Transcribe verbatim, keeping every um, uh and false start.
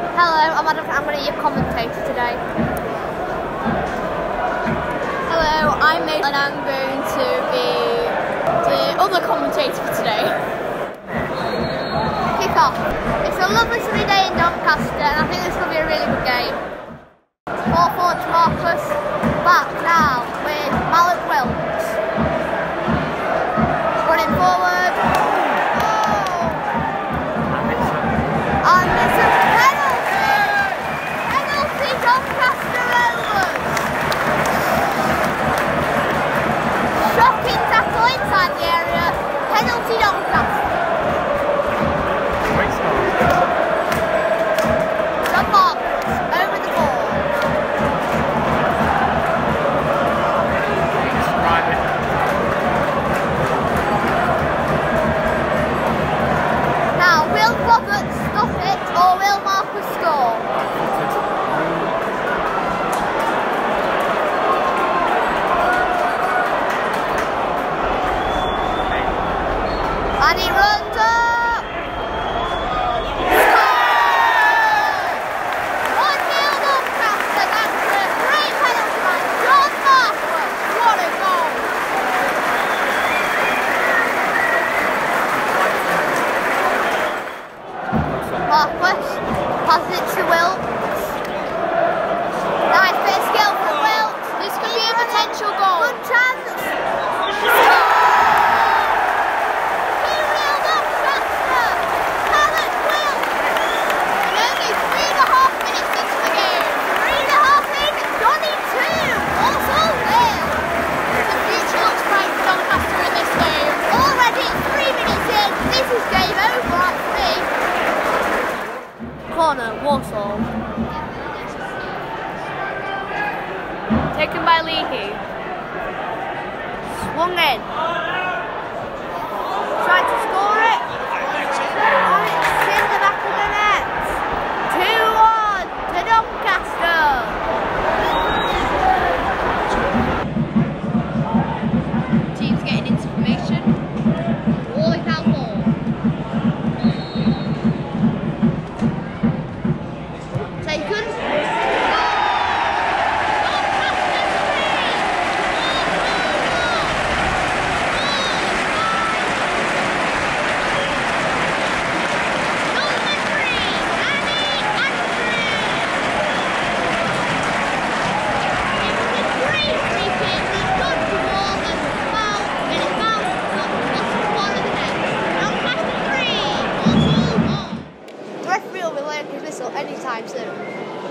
Hello, I'm Adam. I'm going to be your commentator today. Hello, I'm Maisie and I'm going to be the other commentator for today. Kick off. It's a lovely sunny day in Doncaster and I think this will be a really good game. four four to Marcus. Back now with Mallet Wilkes. Running forward. Oh! And it's a penalty! Penalty Doncaster Rovers! Shocking tackle inside the area. Penalty Doncaster. John Marcus over the ball. Now, will Roberts stop it or will Marcus score? And he runs up! Score! one nil Doncaster, that's a great penalty by John Marcus. What a goal! Marcus passes it to Wilkes. Nice bit of skill from Wilkes. This could be a potential goal. Good chance. Score! He reeled up Doncaster. Mallet Wilkes. And only three and a half minutes into the game. Three and a half in, Donny two. Also nil. The future looks bright for Doncaster in this game. Already three minutes in. This is game over at three. Corner, Walsall. Taken by Leahy. Swung in. Tried to score it. And it's in the back of the net. two one to Doncaster. Team's getting into formation. Wally down ball. Taken. Referee will be laying his whistle anytime soon.